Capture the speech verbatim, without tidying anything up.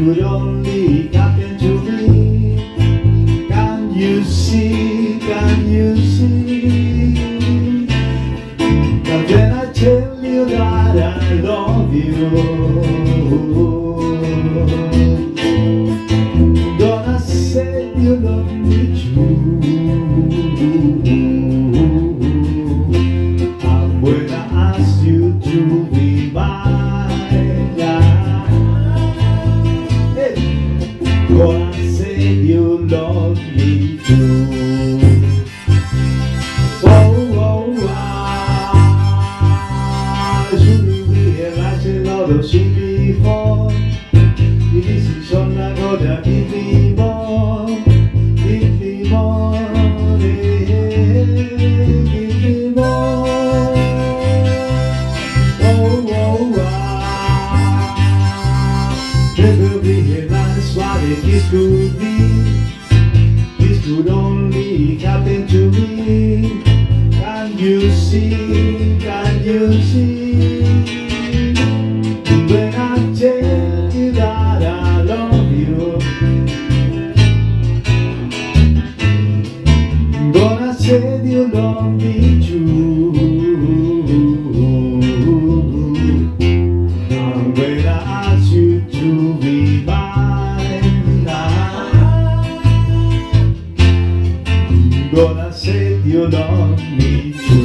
could only happen to me. Can you see, can you see? But when I tell you that I love you, gonna say you love me true. I'm gonna ask you to be mine. Hey. Gonna say you love me too. Oh, oh, ah, should we realize a lot of shit before? It isn't so I'm gonna give me more, give me more, yeah, give me more. Oh, oh, ah, never realize what it could be. This could only happen to me. Can you see, can you see? When I tell you that I love you, gonna say you love me true. I'm gonna ask you to be mine now. Gonna say you love me true.